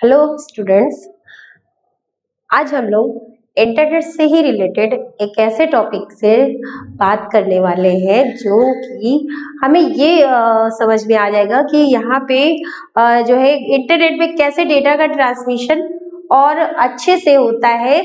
Hello students, आज हम लोग इंटरनेट से ही रिलेटेड एक ऐसे टॉपिक से बात करने वाले हैं जो कि हमें ये समझ में आ जाएगा कि यहाँ पे जो है इंटरनेट में कैसे डेटा का ट्रांसमिशन और अच्छे से होता है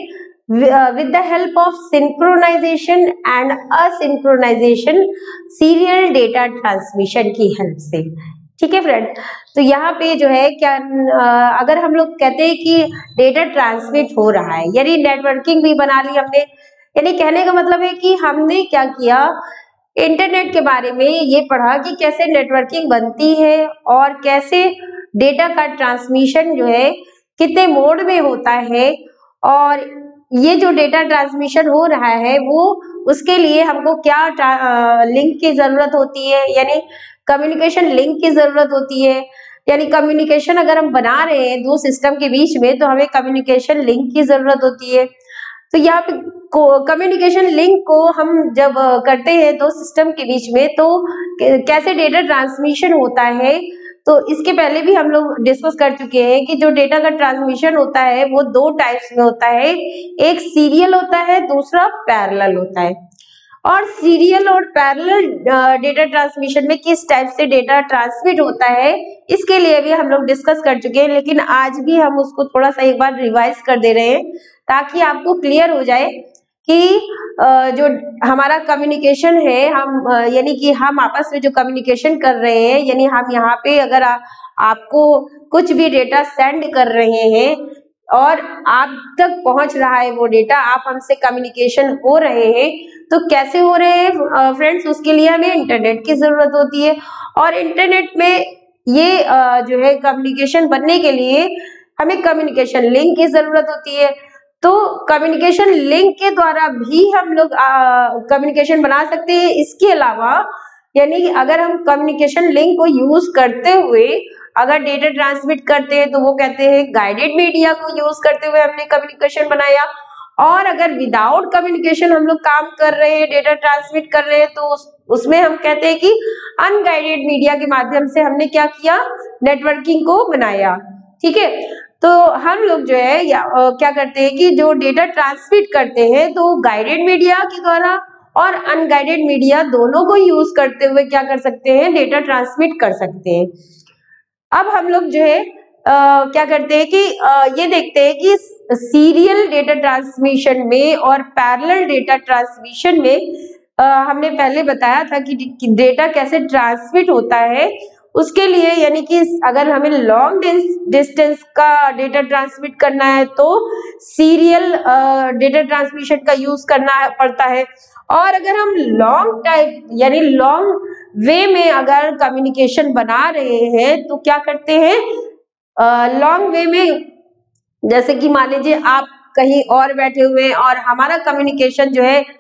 with the help of synchronisation and asynchronisation serial data transmission की हेल्प से। ठीक है फ्रेंड, तो यहाँ पे जो है क्या अगर हम लोग कहते हैं कि डेटा ट्रांसमिट हो रहा है यानी नेटवर्किंग भी बना ली हमने, यानी कहने का मतलब है कि हमने क्या किया, इंटरनेट के बारे में ये पढ़ा कि कैसे नेटवर्किंग बनती है और कैसे डेटा का ट्रांसमिशन जो है कितने मोड में होता है, और ये जो डेटा ट्रांसमिशन हो रहा है वो उसके लिए हमको क्या लिंक की जरूरत होती है, यानी कम्युनिकेशन लिंक की जरूरत होती है। यानी कम्युनिकेशन अगर हम बना रहे हैं दो सिस्टम के बीच में तो हमें कम्युनिकेशन लिंक की जरूरत होती है। तो यहाँ पे कम्युनिकेशन लिंक को हम जब करते हैं दो सिस्टम के बीच में तो कैसे डेटा ट्रांसमिशन होता है, तो इसके पहले भी हम लोग डिस्कस कर चुके हैं कि जो डेटा का ट्रांसमिशन होता है वो दो टाइप्स में होता है, एक सीरियल होता है, दूसरा पैरेलल होता है। और सीरियल और पैरेलल डेटा ट्रांसमिशन में किस टाइप से डेटा ट्रांसमिट होता है इसके लिए भी हम लोग डिस्कस कर चुके हैं, लेकिन आज भी हम उसको थोड़ा सा एक बार रिवाइज कर दे रहे हैं ताकि आपको क्लियर हो जाए कि जो हमारा कम्युनिकेशन है, हम यानी कि हम आपस में जो कम्युनिकेशन कर रहे हैं, यानी हम यहाँ पे अगर आपको कुछ भी डेटा सेंड कर रहे हैं और आप तक पहुंच रहा है वो डेटा, आप हमसे कम्युनिकेशन हो रहे हैं, तो कैसे हो रहे हैं फ्रेंड्स, उसके लिए हमें इंटरनेट की जरूरत होती है। और इंटरनेट में ये जो है कम्युनिकेशन बनने के लिए हमें कम्युनिकेशन लिंक की जरूरत होती है। तो कम्युनिकेशन लिंक के द्वारा भी हम लोग कम्युनिकेशन बना सकते हैं। इसके अलावा यानी अगर हम कम्युनिकेशन लिंक को यूज करते हुए अगर डेटा ट्रांसमिट करते हैं तो वो कहते हैं गाइडेड मीडिया को यूज करते हुए हमने कम्युनिकेशन बनाया। और अगर विदाउट कम्युनिकेशन हम लोग काम कर रहे हैं, डेटा ट्रांसमिट कर रहे हैं, तो उसमें हम कहते हैं कि अनगाइडेड मीडिया के माध्यम से हमने क्या किया, नेटवर्किंग को बनाया। ठीक है, तो हम लोग जो है क्या करते हैं कि जो डेटा ट्रांसमिट करते हैं तो गाइडेड मीडिया के द्वारा और अनगाइडेड मीडिया दोनों को यूज करते हुए क्या कर सकते हैं, डेटा ट्रांसमिट कर सकते हैं। अब हम लोग जो है क्या करते हैं कि ये देखते हैं कि सीरियल डेटा ट्रांसमिशन में और पैरेलल डेटा ट्रांसमिशन में हमने पहले बताया था कि डेटा कैसे ट्रांसमिट होता है। उसके लिए यानी कि अगर हमें लॉन्ग डिस्टेंस का डेटा ट्रांसमिट करना है तो सीरियल डेटा ट्रांसमिशन का यूज करना पड़ता है, और अगर हम लॉन्ग टाइप यानी लॉन्ग वे में अगर कम्युनिकेशन बना रहे हैं तो क्या करते हैं, लॉन्ग वे में जैसे कि मान लीजिए आप कहीं और बैठे हुए हैं और हमारा कम्युनिकेशन जो है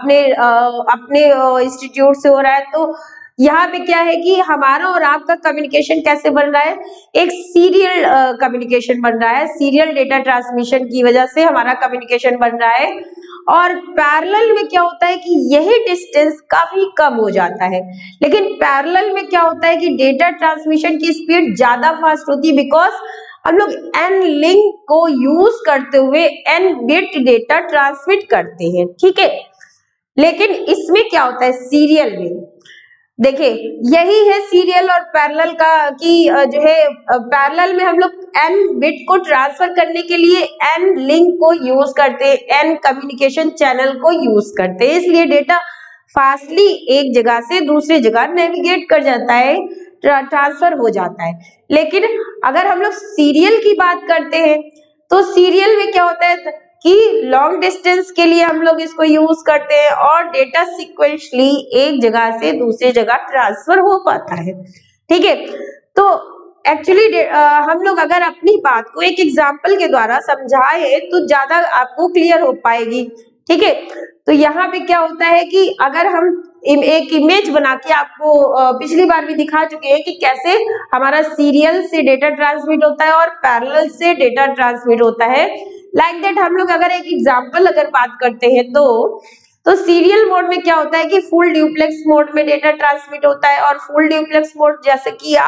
अपने इंस्टीट्यूट से हो रहा है, तो यहाँ पे क्या है कि हमारा और आपका कम्युनिकेशन कैसे बन रहा है, एक सीरियल कम्युनिकेशन बन रहा है। सीरियल डेटा ट्रांसमिशन की वजह से हमारा कम्युनिकेशन बन रहा है। और पैरेलल में क्या होता है कि यही डिस्टेंस काफी कम हो जाता है, लेकिन पैरेलल में क्या होता है कि डेटा ट्रांसमिशन की स्पीड ज्यादा फास्ट होती है, बिकॉज हम लोग एन लिंक को यूज करते हुए एन बिट डेटा ट्रांसमिट करते हैं। ठीक है, लेकिन इसमें क्या होता है सीरियल में, देखिए यही है सीरियल और पैरेलल का कि जो है पैरेलल में हम लोग एन बिट को ट्रांसफर करने के लिए एन लिंक को यूज करते हैं, एन कम्युनिकेशन चैनल को यूज करते हैं, इसलिए डेटा फास्टली एक जगह से दूसरी जगह नेविगेट कर जाता है, ट्रांसफर हो जाता है। लेकिन अगर हम लोग सीरियल की बात करते हैं तो सीरियल में क्या होता है कि लॉन्ग डिस्टेंस के लिए हम लोग इसको यूज करते हैं और डेटा सीक्वेंशली एक जगह से दूसरी जगह ट्रांसफर हो पाता है। ठीक है, तो एक्चुअली हम लोग अगर अपनी बात को एक एग्जांपल के द्वारा समझाए तो ज्यादा आपको क्लियर हो पाएगी। ठीक है, तो यहाँ पे क्या होता है कि अगर हम एक इमेज बना के आपको पिछली बार भी दिखा चुके हैं कि कैसे हमारा सीरियल से डेटा ट्रांसमिट होता है और पैरेलल से डेटा ट्रांसमिट होता है, लाइक दैट हम लोग अगर एक एग्जांपल अगर बात करते हैं तो सीरियल मोड में क्या होता है कि फुल ड्यूप्लेक्स मोड में डेटा ट्रांसमिट होता है, और फुल ड्यूप्लेक्स मोड जैसे कि आप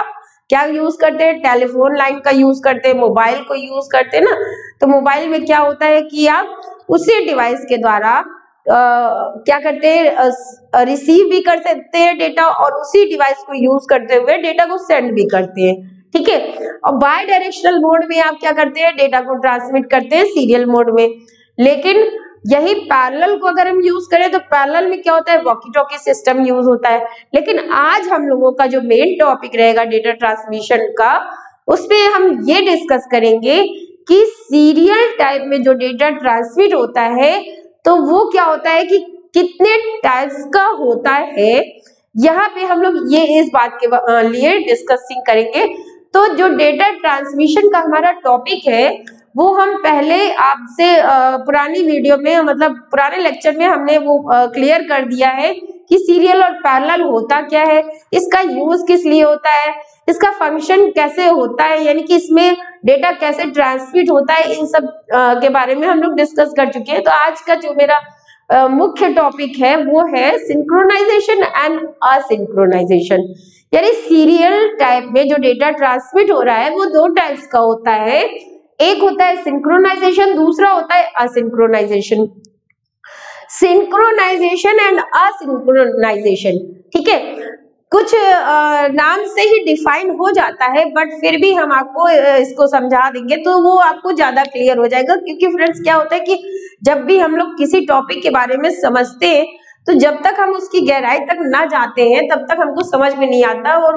क्या यूज करते हैं, टेलीफोन लाइन का यूज करते हैं, मोबाइल को यूज करते हैं ना। तो मोबाइल में क्या होता है कि आप उसी डिवाइस के द्वारा क्या करते हैं, रिसीव भी कर सकते हैं डेटा और उसी डिवाइस को यूज करते हुए डेटा को सेंड भी करते हैं, ठीक है। और बाय डायरेक्शनल मोड में आप क्या करते हैं, डेटा को ट्रांसमिट करते हैं सीरियल मोड में। लेकिन यही पैरेलल को अगर हम यूज करें तो पैरेलल में क्या होता है, वॉकी टॉकी सिस्टम यूज होता है। लेकिन आज हम लोगों का जो मेन टॉपिक रहेगा डेटा ट्रांसमिशन का, उसमें हम ये डिस्कस करेंगे कि सीरियल टाइप में जो डेटा ट्रांसमिट होता है तो वो क्या होता है कि कितने टाइप्स का होता है। यहाँ पे हम लोग ये इस बात के लिए डिस्कसिंग करेंगे। तो जो डेटा ट्रांसमिशन का हमारा टॉपिक है वो हम पहले आपसे पुरानी वीडियो में, मतलब पुराने लेक्चर में हमने वो क्लियर कर दिया है कि सीरियल और पैरेलल होता क्या है, इसका यूज किस लिए होता है, इसका फंक्शन कैसे होता है, यानी कि इसमें डेटा कैसे ट्रांसमिट होता है, इन सब के बारे में हम लोग डिस्कस कर चुके हैं। तो आज का जो मेरा मुख्य टॉपिक है वो है सिंक्रोनाइजेशन एंड असिंक्रोनाइजेशन। यानी सीरियल टाइप में जो डेटा ट्रांसमिट हो रहा है वो दो टाइप्स का होता है, एक होता है सिंक्रोनाइजेशन, दूसरा होता है असिंक्रोनाइजेशन। सिंक्रोनाइजेशन एंड असिंक्रोनाइजेशन, ठीक है, कुछ नाम से ही डिफाइन हो जाता है, बट फिर भी हम आपको इसको समझा देंगे तो वो आपको ज्यादा क्लियर हो जाएगा। क्योंकि फ्रेंड्स क्या होता है कि जब भी हम लोग किसी टॉपिक के बारे में समझते हैं तो जब तक हम उसकी गहराई तक ना जाते हैं तब तक हमको समझ में नहीं आता, और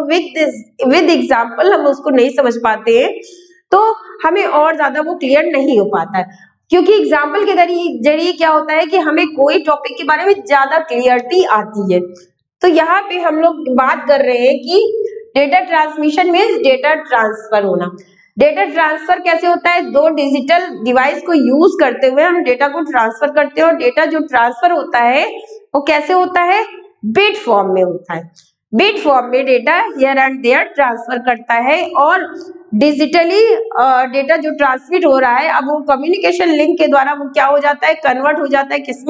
विद एग्जाम्पल हम उसको नहीं समझ पाते हैं, तो हमें और ज्यादा वो क्लियर नहीं हो पाता है। क्योंकि एग्जाम्पल के जरिए क्या होता है कि हमें कोई टॉपिक के बारे में ज्यादा क्लियरिटी आती है। तो यहाँ पे हम लोग बात कर रहे हैं कि data transmission means data transfer होना। डेटा ट्रांसफर कैसे होता है, दो डिजिटल डिवाइस को यूज करते हुए हम डेटा को ट्रांसफर करते हैं, और डेटा जो ट्रांसफर होता है वो कैसे होता है, बिट फॉर्म में होता है। बिट फॉर्म में data here and there transfer करता है, और डिजिटली डेटा जो ट्रांसमिट हो रहा है अब वो कम्युनिकेशन लिंक के द्वारा वो क्या हो जाता है, कन्वर्ट हो जाता है किसमें,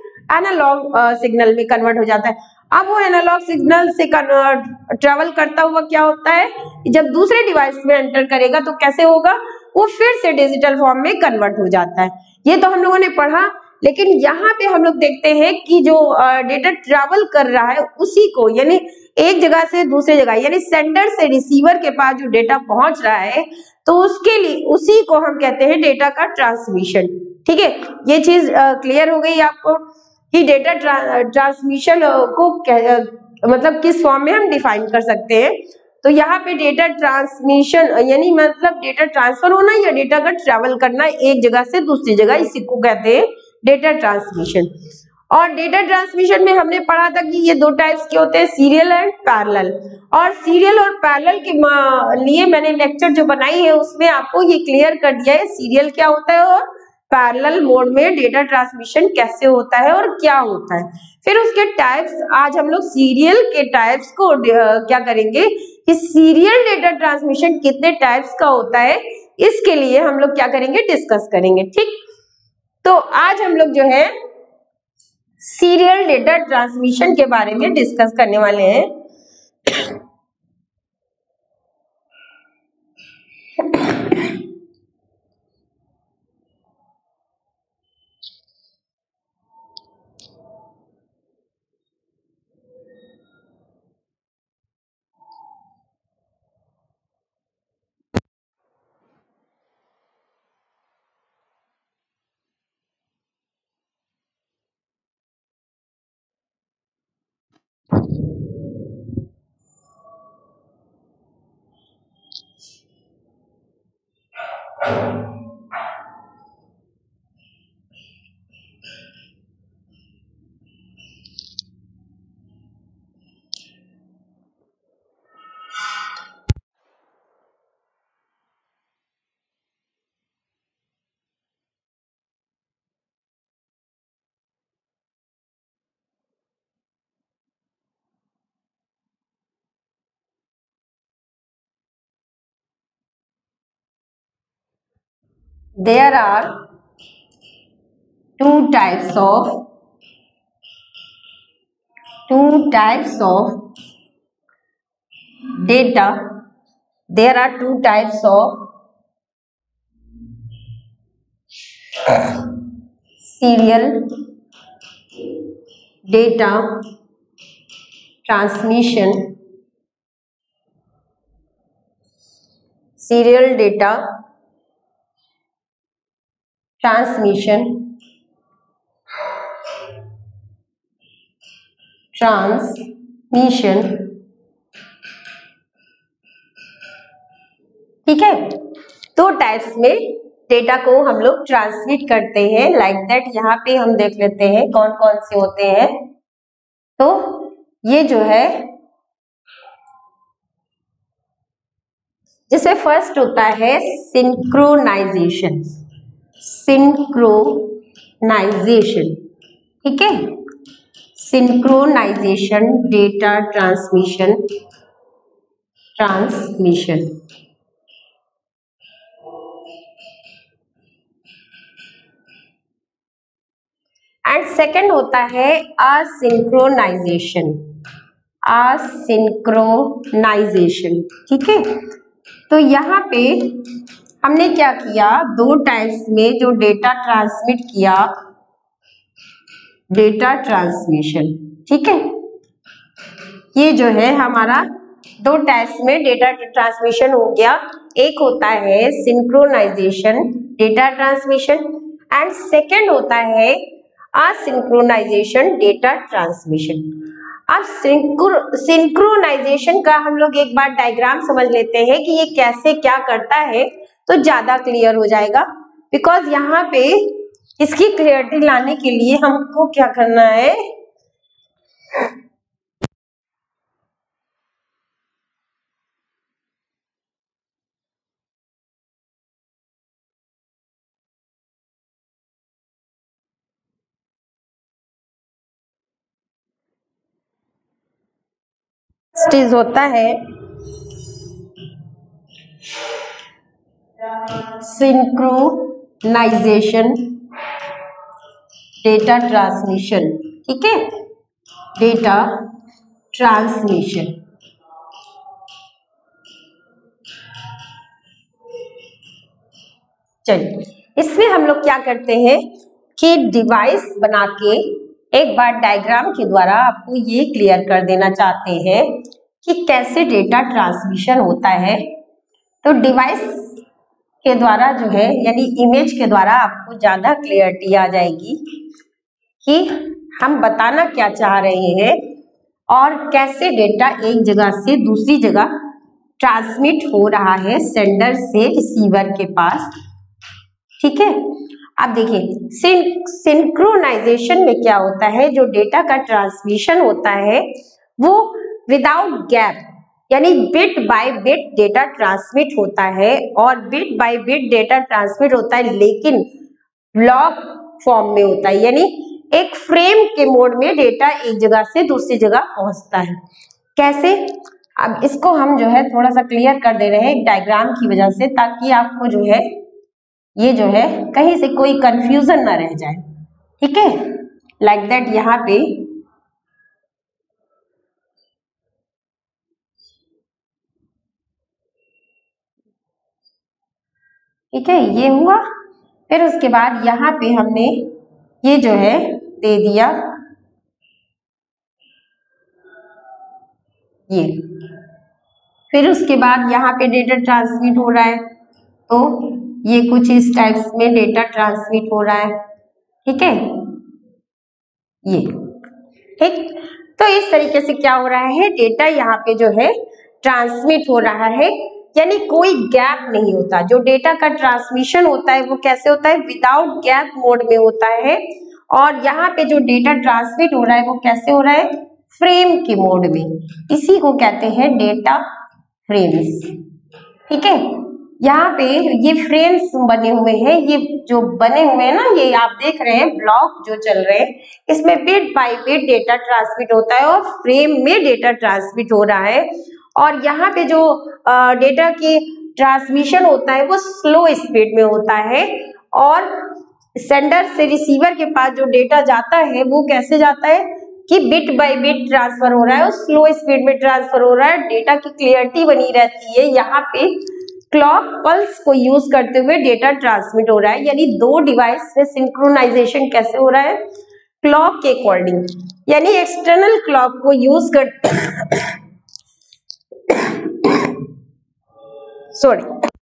एनालॉग सिग्नल में कन्वर्ट हो जाता है। अब वो एनालॉग सिग्नल से ट्रेवल करता हुआ क्या होता है, जब दूसरे डिवाइस में एंटर करेगा तो कैसे होगा, वो फिर से डिजिटल फॉर्म में कन्वर्ट हो जाता है। ये तो हम लोगों ने पढ़ा। लेकिन यहाँ पे हम लोग देखते हैं कि जो डेटा ट्रेवल कर रहा है उसी को, यानी एक जगह से दूसरे जगह, यानी सेंडर से रिसीवर के पास जो डेटा पहुंच रहा है तो उसके लिए उसी को हम कहते हैं डेटा का ट्रांसमिशन, ठीक है। ये चीज क्लियर हो गई आपको कि डेटा ट्रांसमिशन को मतलब किस फॉर्म में हम डिफाइन कर सकते हैं। तो यहाँ पे डेटा ट्रांसमिशन यानी मतलब डेटा ट्रांसफर होना या डेटा का ट्रेवल करना एक जगह से दूसरी जगह, इसी को कहते हैं डेटा ट्रांसमिशन। और डेटा ट्रांसमिशन में हमने पढ़ा था कि ये दो टाइप्स के होते हैं, सीरियल एंड पैरेलल। और सीरियल और पैरेलल के लिए मैंने लेक्चर जो बनाई है उसमें आपको ये क्लियर कर दिया है सीरियल क्या होता है और पैरेलल मोड में डेटा ट्रांसमिशन कैसे होता है और क्या होता है। फिर उसके टाइप्स, आज हम लोग सीरियल के टाइप्स को क्या करेंगे कि सीरियल डेटा ट्रांसमिशन कितने टाइप्स का होता है इसके लिए हम लोग क्या करेंगे, डिस्कस करेंगे, ठीक। तो आज हम लोग जो है सीरियल डेटा ट्रांसमिशन के बारे में डिस्कस करने वाले हैं। There are two types of data there are two types of serial data transmission, serial data transmission, ठीक है। दो टाइप्स में डेटा को हम लोग ट्रांसमिट करते हैं, लाइक दैट। यहाँ पे हम देख लेते हैं कौन कौन से होते हैं। तो ये जो है, जिसमें फर्स्ट होता है सिंक्रोनाइजेशन, सिंक्रोनाइजेशन, ठीक है। Synchronisation, data transmission, and second होता है असिंक्रोनाइजेशन, ठीक है। तो यहाँ पे हमने क्या किया, दो टाइप्स में जो डेटा ट्रांसमिट किया, डेटा ट्रांसमिशन, ठीक है। ये जो है हमारा दो टाइप्स में डेटा ट्रांसमिशन हो गया। एक होता है synchronisation, data transmission, and second होता है असिंक्रोनाइजेशन, डेटा ट्रांसमिशन। अब सिंक्रोनाइजेशन का हम लोग एक बार डायग्राम समझ लेते हैं कि ये कैसे क्या करता है, तो ज्यादा क्लियर हो जाएगा। बिकॉज यहाँ पे इसकी क्लियरिटी लाने के लिए हमको क्या करना है, चीज होता है सिंक्रोनाइजेशन, डेटा ट्रांसमिशन, ठीक है, डेटा ट्रांसमिशन। चलिए, इसमें हम लोग क्या करते हैं कि डिवाइस बना के एक बार डायग्राम के द्वारा आपको ये क्लियर कर देना चाहते हैं कि कैसे डेटा ट्रांसमिशन होता है। तो डिवाइस के द्वारा जो है, यानी इमेज के द्वारा आपको ज्यादा क्लियरिटी आ जाएगी कि हम बताना क्या चाह रहे हैं और कैसे डेटा एक जगह से दूसरी जगह ट्रांसमिट हो रहा है सेंडर से रिसीवर के पास, ठीक है। अब देखिए सिंक्रोनाइजेशन में क्या होता है, जो डेटा का ट्रांसमिशन होता है वो विदाउट गैप, यानी bit by bit data transmit होता है, और bit by bit data transmit होता है लेकिन ब्लॉक फॉर्म में होता है, यानी एक फ्रेम के मोड में डेटा एक जगह से दूसरी जगह पहुंचता है। कैसे, अब इसको हम जो है थोड़ा सा क्लियर कर दे रहे हैं एक डायग्राम की वजह से, ताकि आपको जो है ये जो है कहीं से कोई कंफ्यूजन ना रह जाए, ठीक है। लाइक दैट यहाँ पे ठीक है, ये हुआ। फिर उसके बाद यहाँ पे हमने ये जो है दे दिया ये, फिर उसके बाद यहाँ पे डेटा ट्रांसमिट हो रहा है, तो ये कुछ इस टाइप्स में डेटा ट्रांसमिट हो रहा है, ठीक है, ये ठीक। तो इस तरीके से क्या हो रहा है, डेटा यहाँ पे जो है ट्रांसमिट हो रहा है, यानी कोई गैप नहीं होता। जो डेटा का ट्रांसमिशन होता है वो कैसे होता है, विदाउट गैप मोड में होता है, और यहाँ पे जो डेटा ट्रांसमिट हो रहा है वो कैसे हो रहा है, फ्रेम के मोड में। इसी को कहते हैं डेटा फ्रेम्स, ठीक है। यहाँ पे ये फ्रेम्स बने हुए हैं, ये जो बने हुए हैं ना, ये आप देख रहे हैं ब्लॉक जो चल रहे हैं, इसमें bit by bit data transmit होता है और फ्रेम में डेटा ट्रांसमिट हो रहा है। और यहाँ पे जो डेटा की ट्रांसमिशन होता है वो स्लो स्पीड में होता है, और सेंडर से रिसीवर के पास जो डेटा जाता है वो कैसे जाता है, कि बिट बाय बिट ट्रांसफर हो रहा है और स्लो स्पीड में ट्रांसफर हो रहा है, डेटा की क्लियरिटी बनी रहती है। यहाँ पे क्लॉक पल्स को यूज करते हुए डेटा ट्रांसमिट हो रहा है, यानी दो डिवाइस से सिंक्रोनाइजेशन कैसे हो रहा है, क्लॉक के अकॉर्डिंग, यानी एक्सटर्नल क्लॉक को यूज कर सॉरी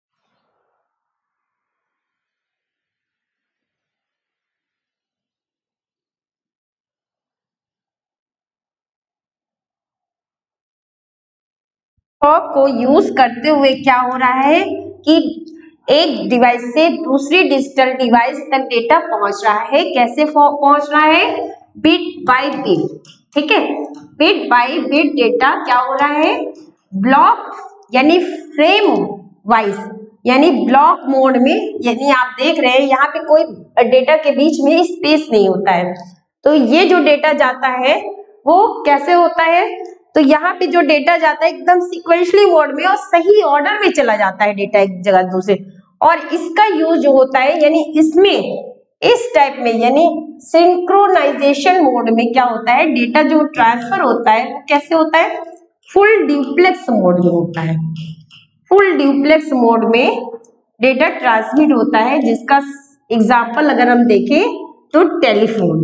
क्लॉक को यूज करते हुए क्या हो रहा है कि एक डिवाइस से दूसरी डिजिटल डिवाइस तक डेटा पहुंच रहा है। कैसे पहुंच रहा है, बिट बाय बिट, ठीक है, बिट बाय बिट डेटा क्या हो रहा है, ब्लॉक यानी फ्रेम वाइज, यानी ब्लॉक मोड में, यानी आप देख रहे हैं यहाँ पे कोई डेटा के बीच में स्पेस नहीं होता है, तो ये जो डेटा जाता है वो कैसे होता है, तो यहाँ पे जो डेटा जाता है एकदम सीक्वेंशियली मोड में और सही ऑर्डर में चला जाता है डेटा एक जगह दूसरे, और इसका यूज जो होता है यानी इसमें इस टाइप में यानी सिंक्रोनाइजेशन मोड में क्या होता है, डेटा जो ट्रांसफर होता है वो कैसे होता है, फुल ड्यूप्लेक्स मोड में होता है। फुल ड्यूप्लेक्स मोड में डेटा ट्रांसमिट होता है, जिसका एग्जाम्पल अगर हम देखें तो टेलीफोन,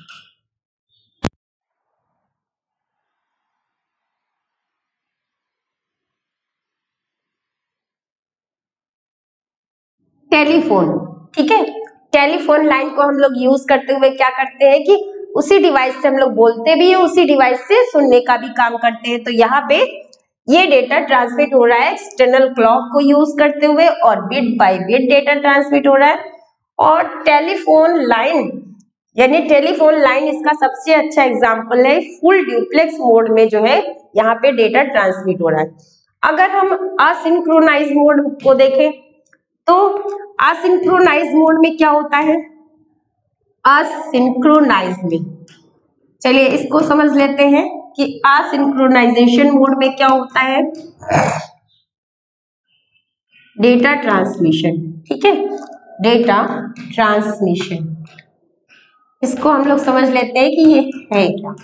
टेलीफोन, ठीक है, टेलीफोन लाइन को हम लोग यूज करते हुए क्या करते हैं कि उसी डिवाइस से हम लोग बोलते भी है, उसी डिवाइस से सुनने का भी काम करते हैं। तो यहाँ पे ये डेटा ट्रांसमिट हो रहा है एक्सटर्नल क्लॉक को यूज करते हुए और bit by bit data transmit हो रहा है। और टेलीफोन लाइन, यानी टेलीफोन लाइन इसका सबसे अच्छा एग्जाम्पल है, फुल ड्यूप्लेक्स मोड में जो है यहाँ पे डेटा ट्रांसमिट हो रहा है। अगर हम असिंक्रोनाइज मोड को देखें तो असिंक्रोनाइज मोड में क्या होता है, असिंक्रोनाइज में, चलिए इसको समझ लेते हैं कि असिंक्रोनाइजेशन मोड में क्या होता है, डेटा ट्रांसमिशन, ठीक है, डेटा ट्रांसमिशन, इसको हम लोग समझ लेते हैं कि ये है क्या।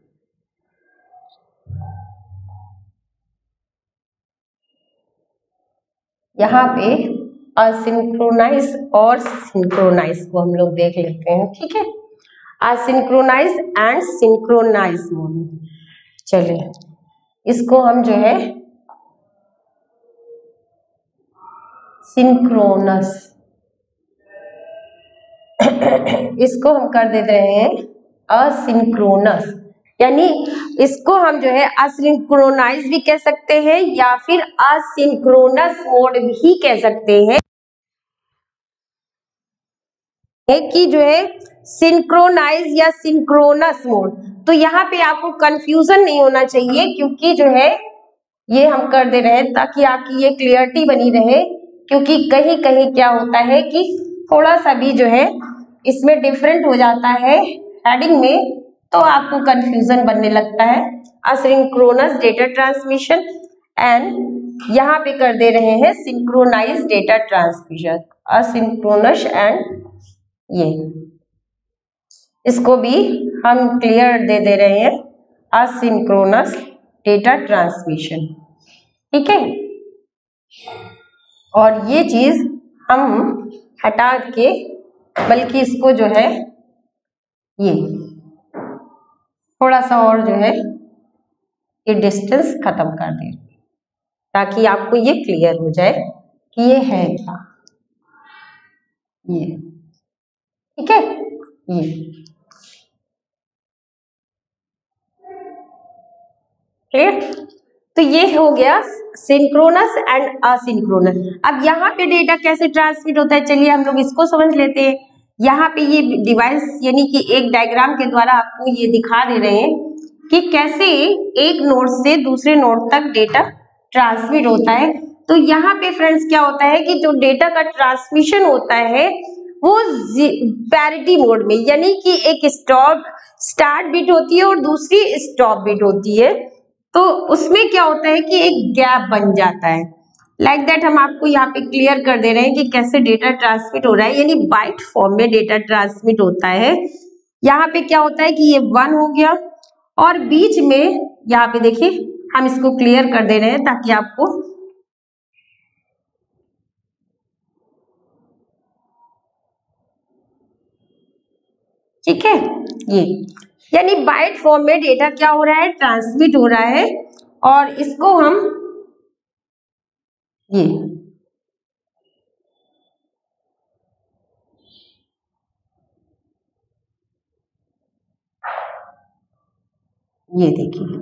यहाँ पे असिंक्रोनाइज और सिंक्रोनाइज को हम लोग देख लेते हैं, ठीक है, असिंक्रोनाइज एंड सिंक्रोनाइज मोड। चलिए इसको हम जो है सिंक्रोनस इसको हम कर देते हैं असिंक्रोनस, यानी इसको हम जो है असिंक्रोनाइज भी कह सकते हैं या फिर असिंक्रोनस मोड भी कह सकते हैं, कि जो है सिंक्रोनाइज या सिंक्रोनस मोड। तो यहाँ पे आपको कंफ्यूजन नहीं होना चाहिए, क्योंकि जो है ये हम कर दे रहे हैं ताकि आपकी ये क्लियरिटी बनी रहे, क्योंकि कहीं कहीं क्या होता है कि थोड़ा सा भी जो है इसमें डिफरेंट हो जाता है हेडिंग में, तो आपको कंफ्यूजन बनने लगता है। असिंक्रोनस डेटा ट्रांसमिशन एंड यहाँ पे कर दे रहे हैं synchronise data transmission, asynchronous and ये इसको भी हम क्लियर दे रहे हैं असिंक्रोनस डेटा ट्रांसमिशन, ठीक है। और ये चीज हम हटा के बल्कि इसको जो है ये थोड़ा सा और जो है ये डिस्टेंस खत्म कर दें ताकि आपको ये क्लियर हो जाए कि ये है क्या, ये ठीक है, ये क्लियर। तो ये हो गया सिंक्रोनस एंड असिंक्रोनस। अब यहाँ पे डेटा कैसे ट्रांसमिट होता है, चलिए हम लोग इसको समझ लेते हैं। यहाँ पे ये डिवाइस यानी कि एक डायग्राम के द्वारा आपको ये दिखा दे रहे हैं कि कैसे एक नोड से दूसरे नोड तक डेटा ट्रांसमिट होता है। तो यहाँ पे फ्रेंड्स क्या होता है कि जो डेटा का ट्रांसमिशन होता है वो पैरिटी मोड में, यानी कि एक स्टार्ट बिट होती है और दूसरी स्टॉप बिट होती है। तो उसमें क्या होता है कि एक गैप बन जाता है, लाइक दैट हम आपको यहाँ पे क्लियर कर दे रहे हैं कि कैसे डेटा ट्रांसमिट हो रहा है, यानी बाइट फॉर्म में डेटा ट्रांसमिट होता है। यहाँ पे क्या होता है कि ये 1 हो गया, और बीच में यहाँ पे देखिए हम इसको क्लियर कर दे रहे हैं ताकि आपको ठीक है। ये यानी बाइट फॉर्म में डेटा क्या हो रहा है, ट्रांसमिट हो रहा है, और इसको हम ये देखिए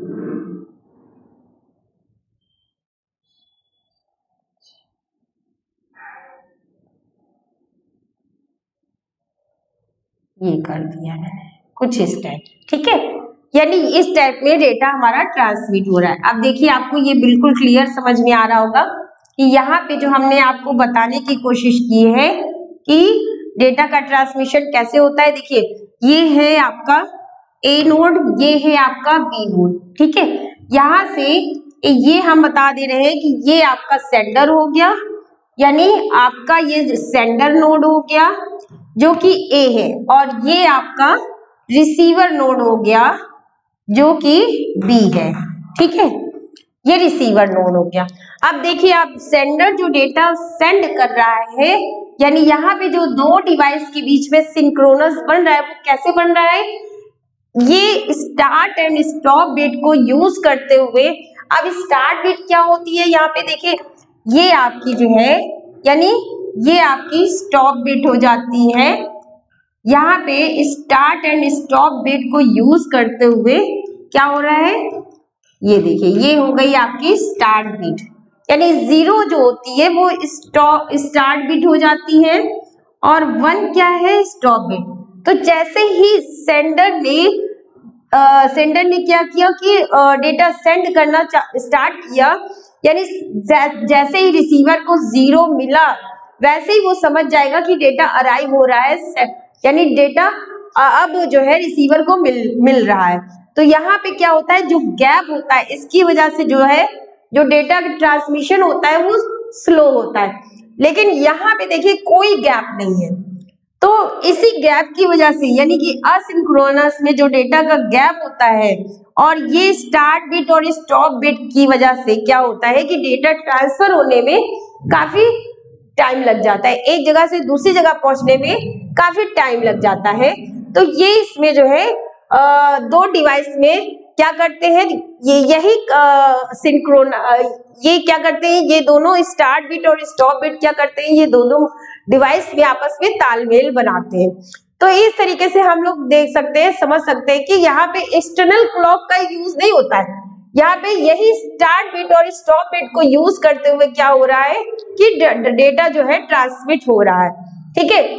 ये कर दिया है कुछ इस टाइप, ठीक है। यानी इस टाइप में डेटा हमारा ट्रांसमिट हो रहा है। अब देखिए आपको ये बिल्कुल क्लियर समझ में आ रहा होगा कि यहाँ पे जो हमने आपको बताने की कोशिश की है कि डेटा का ट्रांसमिशन कैसे होता है। देखिए ये है आपका ए नोड, ये है आपका बी नोड, ठीक है। यहाँ से ये हम बता दे रहे हैं कि ये आपका सेंडर हो गया, यानी आपका ये सेंडर नोड हो गया जो कि ए है, और ये आपका रिसीवर नोड हो गया जो कि बी है, ठीक है। ये रिसीवर नोड हो गया। अब देखिए आप सेंडर जो डेटा सेंड कर रहा है, यानी यहाँ पे जो दो डिवाइस के बीच में सिंक्रोनस बन रहा है वो कैसे बन रहा है, ये स्टार्ट एंड स्टॉप बिट को यूज करते हुए। अब स्टार्ट बिट क्या होती है, यहाँ पे देखिए ये आपकी जो है यानी ये आपकी स्टॉप बिट हो जाती है। यहाँ पे स्टार्ट एंड स्टॉप बिट को यूज करते हुए क्या हो रहा है, ये देखिए ये हो गई आपकी स्टार्ट बिट, यानी 0 जो होती है वो स्टार्ट बिट हो जाती है, और 1 क्या है, स्टॉप बिट। तो जैसे ही सेंडर ने क्या किया कि डेटा सेंड करना स्टार्ट किया, यानी जैसे ही रिसीवर को 0 मिला वैसे ही वो समझ जाएगा कि डेटा अराइव हो रहा है, यानी डेटा अब जो है रिसीवर को मिल रहा है। तो यहाँ पे क्या होता है, जो गैप होता है इसकी वजह से जो है जो डेटा ट्रांसमिशन होता है वो स्लो होता है। लेकिन यहाँ पे देखिए कोई गैप नहीं है, तो इसी गैप की वजह से यानी कि असिंक्रोनस में जो डेटा का गैप होता है और ये स्टार्ट बिट और स्टॉप बिट की वजह से क्या होता है कि डेटा ट्रांसफर होने में काफी टाइम लग जाता है, एक जगह से दूसरी जगह पहुंचने में काफी टाइम लग जाता है। तो ये इसमें जो है दो डिवाइस में क्या करते हैं, यही सिंक्रोन ये क्या करते हैं, ये दोनों स्टार्ट बिट और स्टॉप बिट क्या करते हैं, ये दोनों डिवाइस में आपस में तालमेल बनाते हैं। तो इस तरीके से हम लोग देख सकते हैं, समझ सकते हैं कि यहाँ पे एक्सटर्नल क्लॉक का यूज नहीं होता है, यहाँ पे यही स्टार्ट बिट और स्टॉप बिट को यूज करते हुए क्या हो रहा है कि डेटा जो है ट्रांसमिट हो रहा है, ठीक है।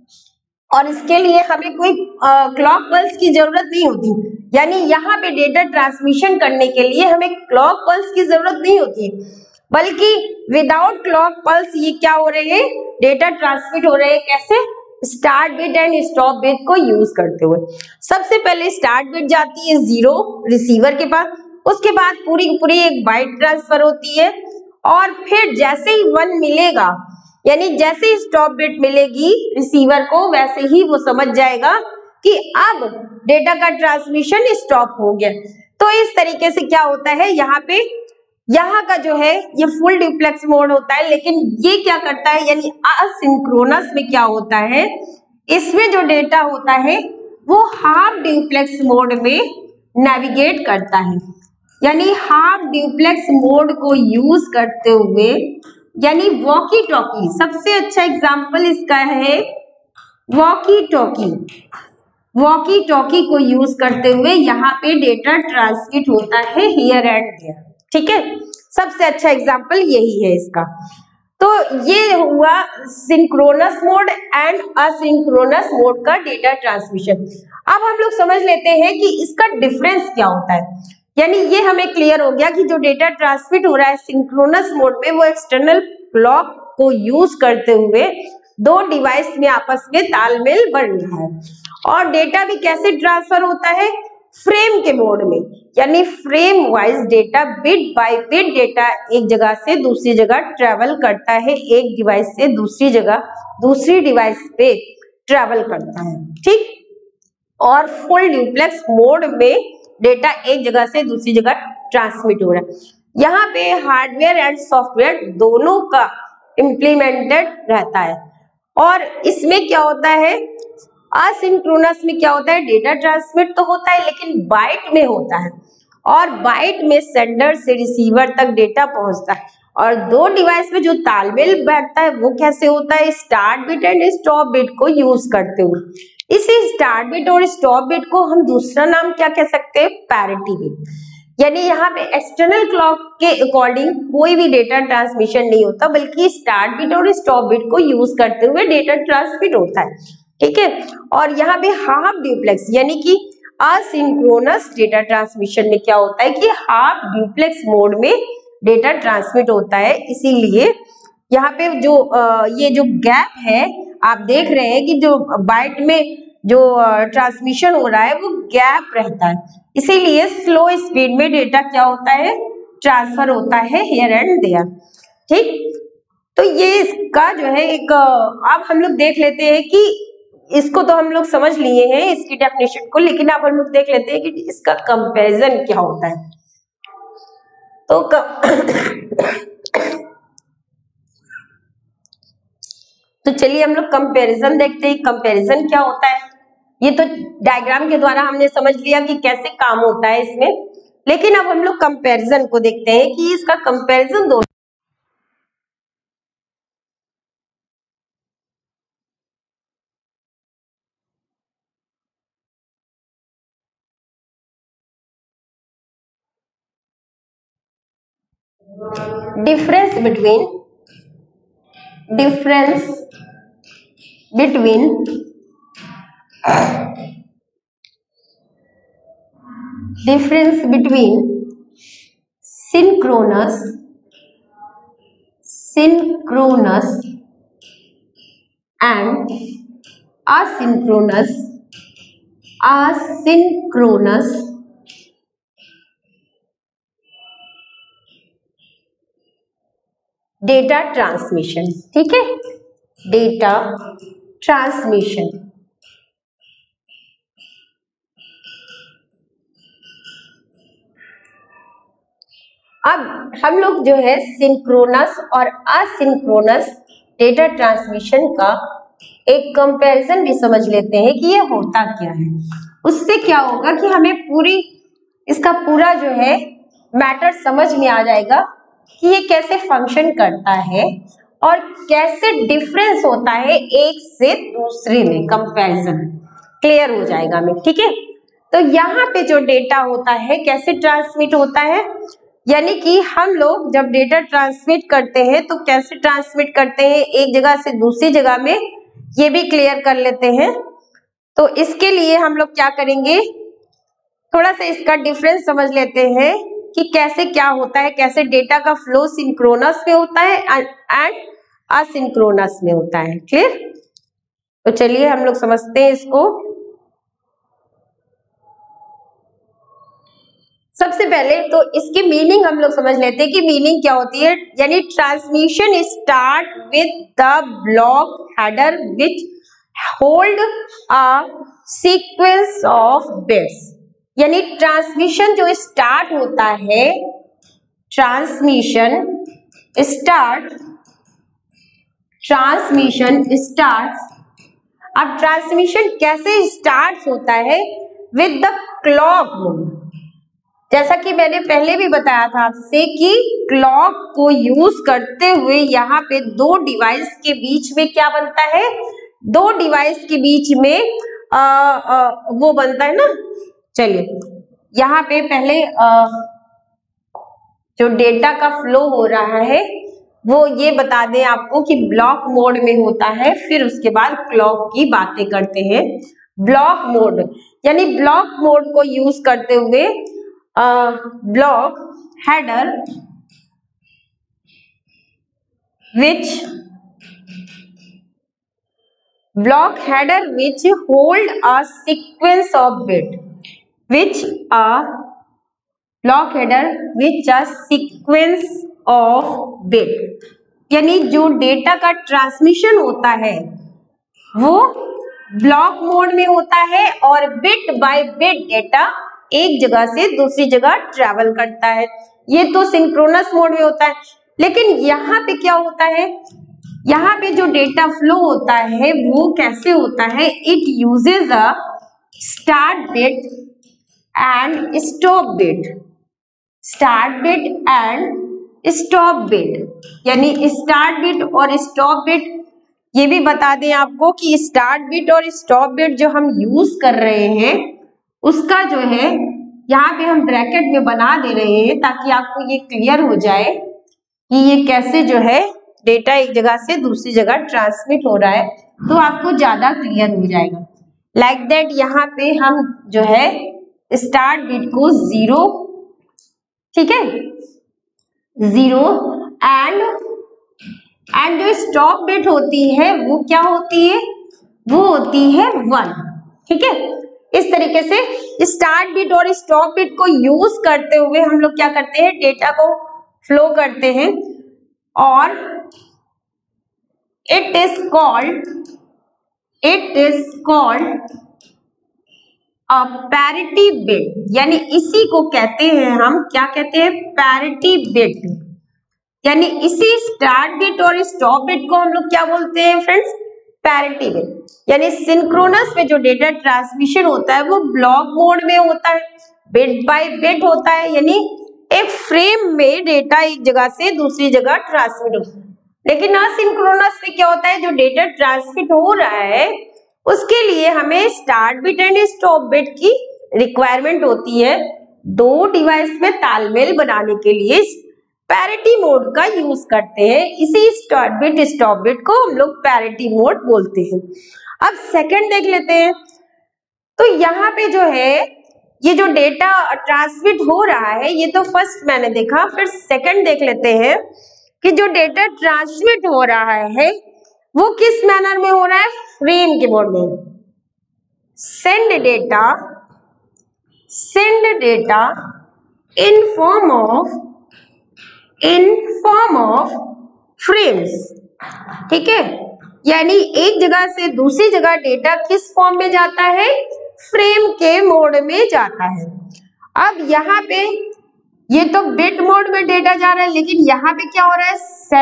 और इसके लिए हमें कोई क्लॉक पल्स की जरूरत नहीं होती, यानी यहाँ पे डेटा ट्रांसमिशन करने के लिए हमें क्लॉक पल्स की जरूरत नहीं होती, बल्कि विदाउट क्लॉक पल्स ये क्या हो रहे हैं, डेटा ट्रांसमिट हो रहे हैं। कैसे, start bit and stop bit को यूज करते हुए। सबसे पहले स्टार्ट बिट जाती है 0 रिसीवर के पास, उसके बाद पूरी पूरी एक बाइट ट्रांसफर होती है, और फिर जैसे ही 1 मिलेगा, यानी जैसे ही स्टॉप बिट मिलेगी रिसीवर को, वैसे ही वो समझ जाएगा कि अब डेटा का ट्रांसमिशन स्टॉप हो गया। तो इस तरीके से क्या होता है, यहाँ का जो है ये फुल ड्यूप्लेक्स मोड होता है, लेकिन ये क्या करता है, यानी असिंक्रोनस में क्या होता है, इसमें जो डेटा होता है वो हाफ ड्यूप्लेक्स मोड में नेविगेट करता है, यानी हाफ ड्यूप्लेक्स मोड को यूज करते हुए, यानी वॉकी टॉकी सबसे अच्छा एग्जांपल इसका है, वॉकी टॉकी को यूज करते हुए यहाँ पे डेटा ट्रांसमिट होता है हियर एंड देयर, ठीक है। सबसे अच्छा एग्जांपल यही है इसका। तो ये हुआ synchronous mode and asynchronous mode का डेटा ट्रांसमिशन। अब हम लोग समझ लेते हैं कि इसका डिफरेंस क्या होता है, यानी ये हमें क्लियर हो गया कि जो डेटा ट्रांसमिट हो रहा है सिंक्रोनस मोड में वो एक्सटर्नल क्लॉक को यूज करते हुए दो डिवाइस में आपस में तालमेल बन रहा है, और डेटा भी कैसे ट्रांसफर होता है, फ्रेम के मोड में, यानी frame wise data bit by bit data एक जगह से दूसरी जगह ट्रेवल करता है, एक डिवाइस से दूसरी जगह दूसरी डिवाइस पे ट्रेवल करता है, ठीक। और फुल ड्यूप्लेक्स मोड में डेटा एक जगह से दूसरी जगह ट्रांसमिट हो रहा है। यहाँ पे हार्डवेयर एंड सॉफ्टवेयर दोनों का इम्प्लीमेंटेड रहता है। और इसमें क्या होता है, असिंक्रोनस में क्या होता है, डेटा ट्रांसमिट तो होता है लेकिन बाइट में होता है, और बाइट में सेंडर से रिसीवर तक डेटा पहुंचता है। और दो डिवाइस में जो तालमेल बैठता है वो कैसे होता है, start bit and stop bit को यूज करते हुए। इसी स्टार्ट बिट और स्टॉप बिट को हम दूसरा नाम क्या कह सकते हैं, पैरिटी बिट। यानी यहाँ पे एक्सटर्नल क्लॉक के अकॉर्डिंग कोई भी डेटा ट्रांसमिशन नहीं होता, बल्कि स्टार्ट बिट और स्टॉप बिट को यूज करते हुए डेटा ट्रांसमिट होता है, ठीक है। और यहाँ पे हाफ ड्यूप्लेक्स यानी कि असिंक्रोनस डेटा ट्रांसमिशन में क्या होता है कि हाफ ड्यूप्लेक्स मोड में डेटा ट्रांसमिट होता है। इसीलिए यहाँ पे जो ये जो गैप है आप देख रहे हैं कि जो बाइट में जो ट्रांसमिशन हो रहा है वो गैप रहता है, इसीलिए स्लो स्पीड में डेटा क्या होता है, ट्रांसफर होता है हियर एंड देयर, ठीक। तो ये इसका जो है एक अब हम लोग देख लेते हैं कि इसको तो हम लोग समझ लिए हैं इसकी डेफिनेशन को, लेकिन अब हम लोग देख लेते हैं कि इसका कंपैरिजन क्या होता है। तो चलिए हम लोग कंपैरिजन देखते हैं, कंपैरिजन क्या होता है। ये तो डायग्राम के द्वारा हमने समझ लिया कि कैसे काम होता है इसमें, लेकिन अब हम लोग कंपैरिजन को देखते हैं कि इसका कंपैरिजन दो difference between synchronous and asynchronous data transmission, ठीक है, डेटा ट्रांसमिशन। अब हम लोग जो है सिंक्रोनस और असिंक्रोनस डेटा ट्रांसमिशन का एक कंपैरिजन भी समझ लेते हैं कि ये होता क्या है। उससे क्या होगा कि हमें पूरी इसका पूरा जो है मैटर समझ में आ जाएगा कि ये कैसे फंक्शन करता है और कैसे डिफरेंस होता है एक से दूसरे में, कंपैरिजन क्लियर हो जाएगा हमें, ठीक है। तो यहाँ पे जो डेटा होता है कैसे ट्रांसमिट होता है, यानी कि हम लोग जब डेटा ट्रांसमिट करते हैं तो कैसे ट्रांसमिट करते हैं एक जगह से दूसरी जगह में, ये भी क्लियर कर लेते हैं। तो इसके लिए हम लोग क्या करेंगे, थोड़ा सा इसका डिफरेंस समझ लेते हैं कि कैसे क्या होता है, कैसे डेटा का फ्लो सिंक्रोनस में होता है एंड असिंक्रोनस में होता है, क्लियर। तो चलिए हम लोग समझते हैं इसको। सबसे पहले तो इसकी मीनिंग हम लोग समझ लेते हैं कि मीनिंग क्या होती है। यानी transmission start with the block header which hold a sequence of bits. यानी ट्रांसमिशन जो स्टार्ट होता है, ट्रांसमिशन स्टार्ट अब ट्रांसमिशन कैसे स्टार्ट होता है, विद द क्लॉक मोड। जैसा कि मैंने पहले भी बताया था आपसे कि क्लॉक को यूज करते हुए यहाँ पे दो डिवाइस के बीच में क्या बनता है, दो डिवाइस के बीच में वो बनता है ना। चलिए यहाँ पे पहले जो डेटा का फ्लो हो रहा है वो ये बता दें आपको कि ब्लॉक मोड में होता है, फिर उसके बाद क्लॉक की बातें करते हैं। ब्लॉक मोड यानी ब्लॉक मोड को यूज करते हुए block header which hold a sequence of bit, यानी जो डेटा का ट्रांसमिशन होता है वो ब्लॉक मोड में होता है और बिट बाय बिट डेटा एक जगह से दूसरी जगह ट्रेवल करता है। ये तो सिंक्रोनस मोड में होता है। लेकिन यहाँ पे क्या होता है, यहाँ पे जो डेटा फ्लो होता है वो कैसे होता है, it uses a start bit and stop bit. Start bit and stop bit, यानी स्टार्ट बिट और स्टॉप बिट। ये भी बता दें आपको कि स्टार्ट बिट और स्टॉप बिट जो हम यूज कर रहे हैं उसका जो है यहाँ पे हम ब्रैकेट में बना दे रहे हैं ताकि आपको ये क्लियर हो जाए कि ये कैसे जो है डेटा एक जगह से दूसरी जगह ट्रांसमिट हो रहा है, तो आपको ज्यादा क्लियर हो जाएगा। लाइक दैट यहाँ पे हम जो है स्टार्ट बिट को 0, ठीक है, 0 एंड जो स्टॉप बिट होती है वो क्या होती है, वो होती है 1, ठीक है। इस तरीके से स्टार्ट बिट और स्टॉप बिट को यूज करते हुए हम लोग क्या करते हैं, डेटा को फ्लो करते हैं। और it is called a parity bit, यानी इसी को कहते हैं हम, क्या कहते हैं, पैरिटी बिट। यानी इसी स्टार्ट बिट और स्टॉप बिट को हम लोग क्या बोलते हैं फ्रेंड्स, पैरिटी बिट। यानी सिंक्रोनस में जो डेटा ट्रांसमिशन होता है वो ब्लॉक मोड में होता है, बिट बाय बिट होता है, यानी एक फ्रेम में डेटा एक जगह से दूसरी जगह ट्रांसमिट होता है। लेकिन असिंक्रोनस में क्या होता है, जो डेटा ट्रांसमिट हो रहा है उसके लिए हमें start bit and stop bit की रिक्वायरमेंट होती है। दो डिवाइस में तालमेल बनाने के लिए पैरिटी मोड का यूज करते हैं। इसी स्टार्ट बिट स्टॉप बिट को हम लोग पैरिटी मोड बोलते हैं। अब सेकंड देख लेते हैं। तो यहाँ पे जो है ये जो डेटा ट्रांसमिट हो रहा है, ये तो फर्स्ट मैंने देखा, फिर सेकंड देख लेते हैं कि जो डेटा ट्रांसमिट हो रहा है वो किस मैनर में हो रहा है, फ्रेम के मोड में। Send data in form of frames, ठीक है। यानी एक जगह से दूसरी जगह डेटा किस फॉर्म में जाता है, फ्रेम के मोड में जाता है। अब यहाँ पे ये तो बिट मोड में डेटा जा रहा है, लेकिन यहाँ पे क्या हो रहा है,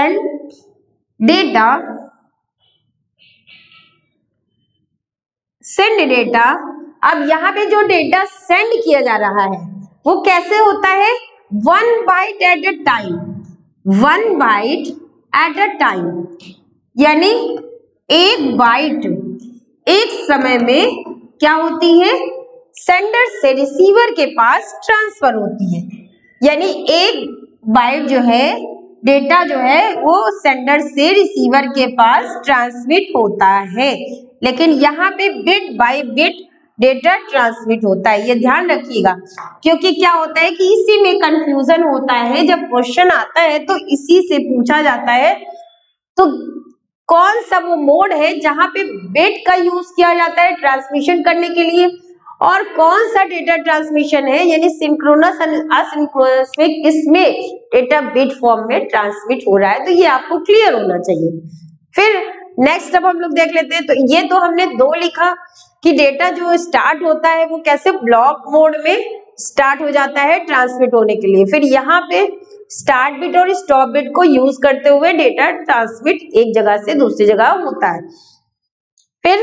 सेंड डेटा। अब यहाँ पे जो डेटा सेंड किया जा रहा है वो कैसे होता है, 1 byte at a time, 1 byte at a time. यानी एक बाइट एक समय में क्या होती है, सेंडर से रिसीवर के पास ट्रांसफर होती है। यानी एक बाइट जो है डेटा जो है वो सेंडर से रिसीवर के पास ट्रांसमिट होता है, लेकिन यहाँ पे bit by bit data transmit होता है। ये ध्यान रखिएगा, क्योंकि क्या होता है कि इसी में कंफ्यूजन होता है। जब क्वेश्चन आता है तो इसी से पूछा जाता है, तो कौन सा वो मोड है जहां पे बिट का यूज किया जाता है ट्रांसमिशन करने के लिए, और कौन सा डेटा ट्रांसमिशन है यानी सिंक्रोनस और असिंक्रोनस में किसमें डेटा बिट फॉर्म में ट्रांसमिट हो रहा है। तो ये आपको क्लियर होना चाहिए। फिर नेक्स्ट अब हम लोग देख लेते हैं। तो ये तो हमने दो लिखा कि डेटा जो स्टार्ट होता है वो कैसे ब्लॉक मोड में स्टार्ट हो जाता है ट्रांसमिट होने के लिए। फिर यहाँ पे स्टार्ट बिट और स्टॉप बिट को यूज करते हुए डेटा ट्रांसमिट एक जगह से दूसरी जगह होता है। फिर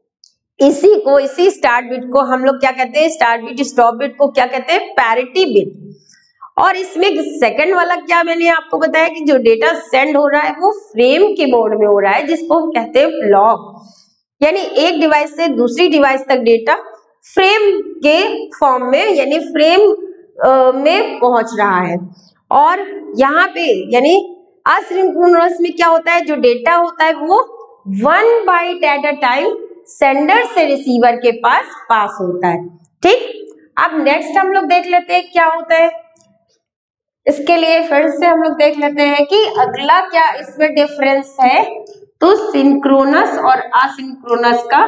इसी स्टार्ट बिट को हम लोग क्या कहते हैं, स्टार्ट बिट स्टॉप बिट को क्या कहते हैं, पैरिटी बिट। और इसमें सेकंड वाला क्या मैंने आपको बताया कि जो डेटा सेंड हो रहा है वो फ्रेम के मोड में हो रहा है, जिसको हम कहते हैं ब्लॉक। यानी एक डिवाइस से दूसरी डिवाइस तक डेटा फ्रेम के फॉर्म में यानी फ्रेम में पहुंच रहा है। और यहाँ पे यानी असिंक्रोनस में क्या होता है, जो डेटा होता है वो 1 byte at a time sender से रिसीवर के पास होता है। ठीक, अब नेक्स्ट हम लोग देख लेते हैं क्या होता है। इसके लिए फिर से हम लोग देख लेते हैं कि अगला क्या इसमें डिफरेंस है। तो सिंक्रोनस और असिंक्रोनस का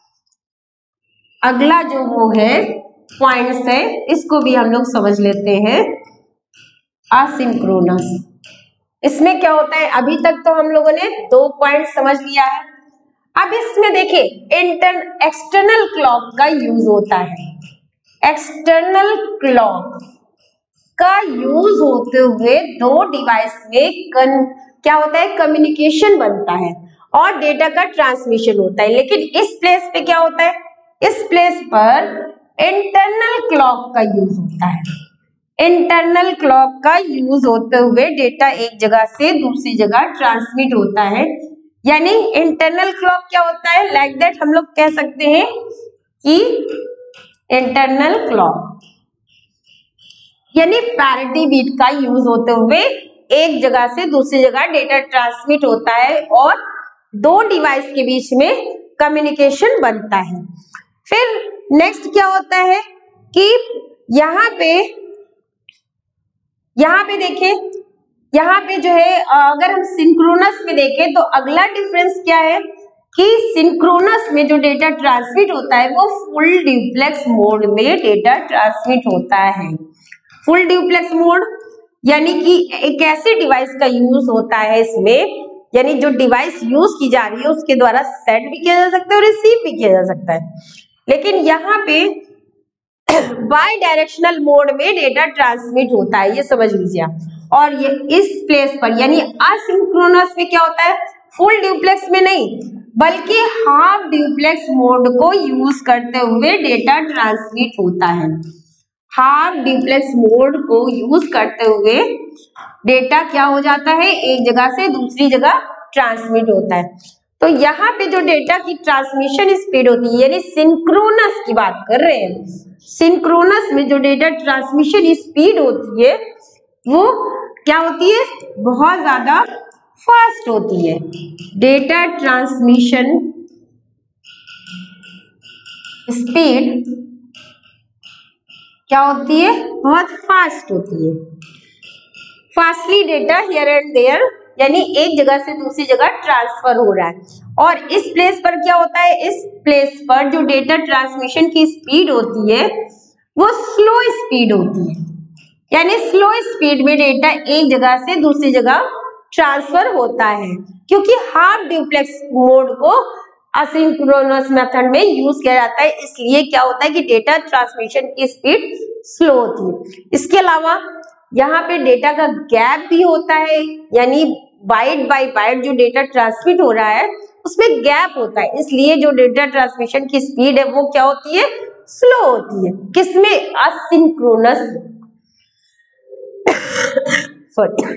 अगला जो वो है पॉइंट्स है, इसको भी हम लोग समझ लेते हैं। असिंक्रोनस, इसमें क्या होता है, अभी तक तो हम लोगों ने 2 पॉइंट समझ लिया है। अब इसमें देखिए एक्सटर्नल क्लॉक का यूज होता है। एक्सटर्नल क्लॉक का यूज होते हुए दो डिवाइस में क्या होता है, कम्युनिकेशन बनता है और डेटा का ट्रांसमिशन होता है। लेकिन इस प्लेस पे क्या होता है, इस प्लेस पर इंटरनल क्लॉक का यूज होता है। इंटरनल क्लॉक का यूज होते हुए डेटा एक जगह से दूसरी जगह ट्रांसमिट होता है। यानी इंटरनल क्लॉक क्या होता है, लाइक दैट हम लोग कह सकते हैं कि इंटरनल क्लॉक यानी पैरिटी बीट का यूज होते हुए एक जगह से दूसरी जगह डेटा ट्रांसमिट होता है और दो डिवाइस के बीच में कम्युनिकेशन बनता है। फिर नेक्स्ट क्या होता है कि यहाँ पे देखिए, यहाँ पे जो है अगर हम सिंक्रोनस में देखें तो अगला डिफरेंस क्या है कि सिंक्रोनस में जो डेटा ट्रांसमिट होता है वो फुल ड्यूप्लेक्स मोड में डेटा ट्रांसमिट होता है। फुल ड्यूप्लेक्स मोड यानी कि एक ऐसे डिवाइस का यूज होता है इसमें, यानी जो डिवाइस यूज की जा रही है उसके द्वारा सेंड भी किया जा सकता है और रिसीव भी किया जा सकता है। लेकिन यहाँ पे बाई डायरेक्शनल मोड में डेटा ट्रांसमिट होता है, ये समझ लीजिए आप। और ये इस प्लेस पर यानी असिंक्रोनस में क्या होता है, फुल ड्यूप्लेक्स में नहीं बल्कि हाफ ड्यूप्लेक्स मोड को यूज करते हुए डेटा ट्रांसमिट होता है। हाफ ड्यूप्लेक्स मोड को यूज करते हुए डेटा क्या हो जाता है, एक जगह से दूसरी जगह ट्रांसमिट होता है। तो यहाँ पे जो डेटा की ट्रांसमिशन स्पीड होती है, यानी सिंक्रोनस की बात कर रहे हैं, सिंक्रोनस में जो डेटा ट्रांसमिशन स्पीड होती है वो क्या होती है, बहुत ज्यादा फास्ट होती है। डेटा ट्रांसमिशन स्पीड क्या होती है, बहुत फास्ट होती है। Fastly data here and there यानी एक जगह से दूसरी जगह ट्रांसफर हो रहा है। और इस प्लेस पर क्या होता है, इस प्लेस पर जो डेटा ट्रांसमिशन की स्पीड होती है वो स्लो स्पीड होती है। यानी स्लो स्पीड में डेटा एक जगह से दूसरी जगह ट्रांसफर होता है, क्योंकि हाफ ड्यूप्लेक्स मोड को असिंक्रोनस मेथड में यूज किया जाता है, इसलिए क्या होता है कि डेटा ट्रांसमिशन की स्पीड स्लो होती है। इसके अलावा यहाँ पे डेटा का गैप भी होता है, यानी बाइट बाय बाइट जो डेटा ट्रांसमिट हो रहा है उसमें गैप होता है, इसलिए जो डेटा ट्रांसमिशन की स्पीड है वो क्या होती है, स्लो होती है। किसमें, असिंक्रोनस सॉरी।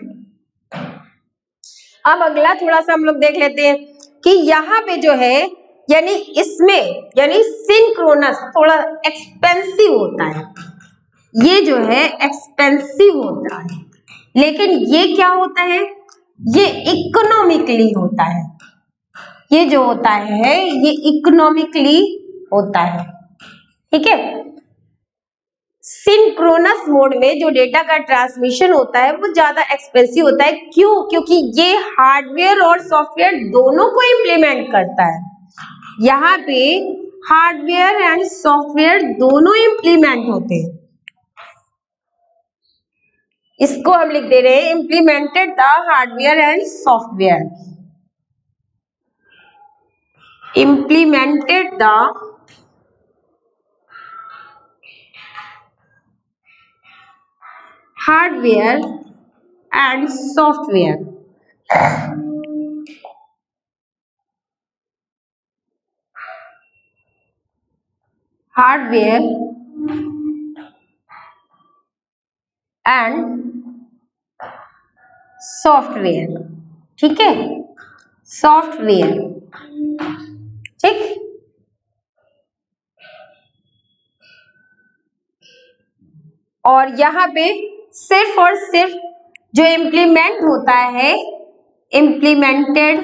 अब अगला थोड़ा सा हम लोग देख लेते हैं कि यहाँ पे जो है यानी इसमें यानी सिंक्रोनस थोड़ा एक्सपेंसिव होता है, ये जो है एक्सपेंसिव होता है, लेकिन ये क्या होता है, ये इकोनॉमिकली होता है। ये जो होता है ये इकोनॉमिकली होता है, ठीक है। सिंक्रोनस मोड में जो डेटा का ट्रांसमिशन होता है वो ज्यादा एक्सपेंसिव होता है। क्यों, क्योंकि ये हार्डवेयर और सॉफ्टवेयर दोनों को इम्प्लीमेंट करता है। यहाँ पे हार्डवेयर एंड सॉफ्टवेयर दोनों इम्प्लीमेंट होते हैं। इसको हम लिख दे रहे हैं implemented the hardware and software, implemented the hardware and software. Hardware and software, ठीक है, सॉफ्टवेयर, ठीक। और यहाँ पे सिर्फ और सिर्फ जो इम्प्लीमेंट होता है, इम्प्लीमेंटेड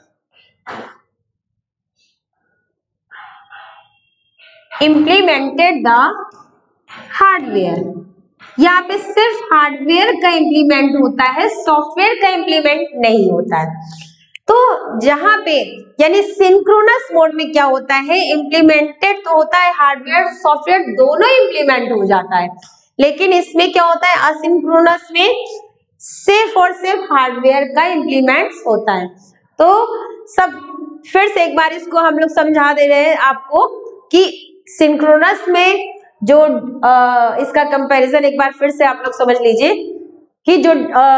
द हार्डवेयर, यहाँ पे सिर्फ हार्डवेयर का इम्प्लीमेंट होता है, सॉफ्टवेयर का इम्प्लीमेंट नहीं होता है। तो जहां पे यानी सिंक्रोनस मोड में क्या होता है, इम्प्लीमेंटेड तो होता है, हार्डवेयर सॉफ्टवेयर दोनों इम्प्लीमेंट हो जाता है। लेकिन इसमें क्या होता है, असिंक्रोनस में सिर्फ और सिर्फ हार्डवेयर का इम्प्लीमेंट होता है। तो सब फिर से एक बार इसको हम लोग समझा दे रहे हैं आपको कि सिंक्रोनस में जो इसका कंपैरिजन एक बार फिर से आप लोग समझ लीजिए कि जो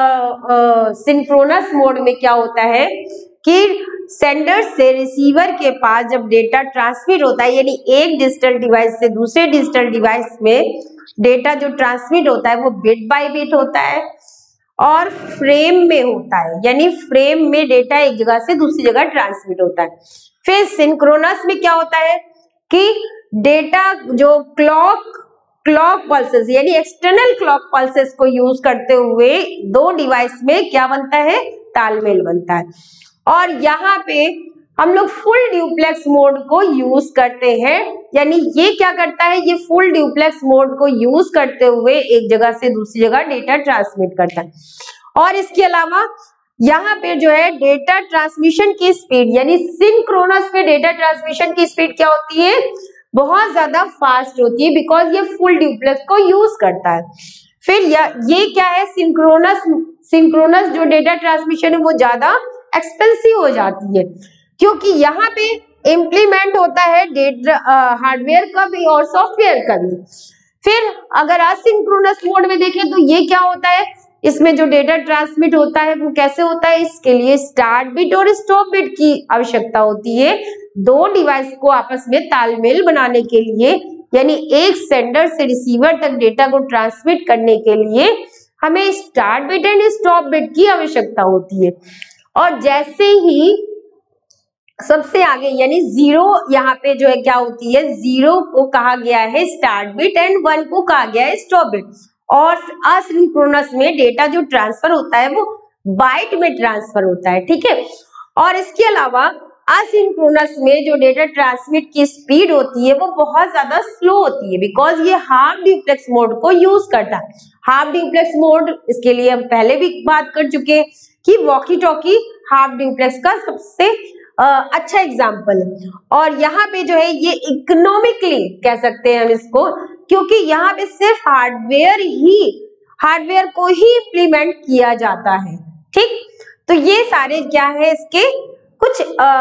सिंक्रोनस मोड में क्या होता है कि सेंडर से रिसीवर के पास जब डेटा ट्रांसमिट होता है, यानी एक डिजिटल डिवाइस से दूसरे डिजिटल डिवाइस में डेटा जो ट्रांसमिट होता है वो बिट बाय बिट होता है और फ्रेम में होता है, यानी फ्रेम में डेटा एक जगह से दूसरी जगह ट्रांसमिट होता है। फिर सिंक्रोनस में क्या होता है कि डेटा जो क्लॉक पल्सेस यानी एक्सटर्नल क्लॉक पल्सेस को यूज करते हुए दो डिवाइस में क्या बनता है, तालमेल बनता है। और यहाँ पे हम लोग फुल ड्यूप्लेक्स मोड को यूज करते हैं, यानी ये क्या करता है, ये फुल ड्यूप्लेक्स मोड को यूज करते हुए एक जगह से दूसरी जगह डेटा ट्रांसमिट करता है। और इसके अलावा यहाँ पे जो है डेटा ट्रांसमिशन की स्पीड, यानी सिंक्रोनस पे डेटा ट्रांसमिशन की स्पीड क्या होती है, बहुत ज्यादा फास्ट होती है, बिकॉज ये फुल ड्यूप्लेक्स को यूज करता है। फिर ये क्या है, सिंक्रोनस जो डेटा ट्रांसमिशन है वो ज्यादा एक्सपेंसिव हो जाती है, क्योंकि यहाँ पे इम्प्लीमेंट होता है हार्डवेयर का भी और सॉफ्टवेयर का भी। फिर अगर असिंक्रोनस मोड में देखें तो ये क्या होता है, इसमें जो डेटा ट्रांसमिट होता है वो कैसे होता है, इसके लिए स्टार्ट बिट और स्टॉप बिट की आवश्यकता होती है दो डिवाइस को आपस में तालमेल बनाने के लिए, यानी एक सेंडर से रिसीवर तक डेटा को ट्रांसमिट करने के लिए हमें start bit and stop bit की आवश्यकता होती है। और जैसे ही सबसे आगे यानी जीरो यहाँ पे जो है क्या होती है, जीरो को कहा गया है स्टार्ट बिट एंड 1 को कहा गया है स्टॉप बिट। और असिंक्रोनस में डेटा जो ट्रांसफर होता है वो बाइट में ट्रांसफर होता है, ठीक है। और इसके अलावा असिंक्रोनस में जो डेटा ट्रांसमिट की स्पीड होती है वो बहुत ज्यादा स्लो होती है, बिकॉज ये हाफ ड्यूप्लेक्स मोड को यूज करता है। हाफ ड्यूप्लेक्स मोड, इसके लिए हम पहले भी बात कर चुके हैं कि वॉकी टॉकी हाफ ड्यूप्लेक्स का सबसे अच्छा एग्जाम्पल है। और यहाँ पे जो है ये इकोनॉमिकली कह सकते हैं हम इसको, क्योंकि यहाँ पे सिर्फ हार्डवेयर को ही इम्प्लीमेंट किया जाता है, ठीक। तो ये सारे क्या है, इसके कुछ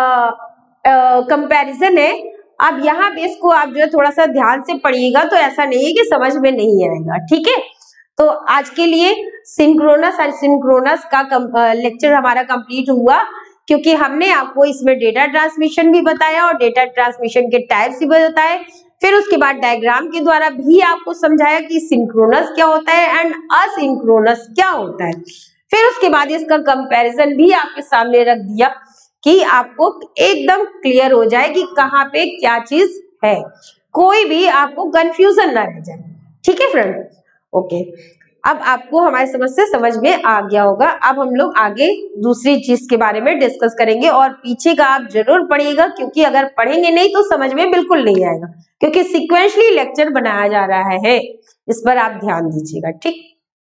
कंपैरिजन है। अब यहाँ पे इसको आप जो है थोड़ा सा ध्यान से पढ़िएगा, तो ऐसा नहीं है कि समझ में नहीं आएगा, ठीक है। तो आज के लिए सिंक्रोनस और सिंक्रोनस का लेक्चर हमारा कंप्लीट हुआ, क्योंकि हमने आपको इसमें डेटा ट्रांसमिशन भी बताया और डेटा ट्रांसमिशन के टाइप्स भी बताए। फिर उसके बाद डायग्राम के द्वारा भी आपको समझाया कि सिंक्रोनस क्या होता है एंड असिंक्रोनस क्या होता है। फिर उसके बाद इसका कंपैरिजन भी आपके सामने रख दिया कि आपको एकदम क्लियर हो जाए कि कहाँ पे क्या चीज है, कोई भी आपको कंफ्यूजन ना रह जाए, ठीक है फ्रेंड। ओके, अब आपको हमारी समस्या समझ में आ गया होगा। अब हम लोग आगे दूसरी चीज के बारे में डिस्कस करेंगे, और पीछे का आप जरूर पढ़िएगा, क्योंकि अगर पढ़ेंगे नहीं तो समझ में बिल्कुल नहीं आएगा, क्योंकि सीक्वेंशली लेक्चर बनाया जा रहा है, इस पर आप ध्यान दीजिएगा, ठीक।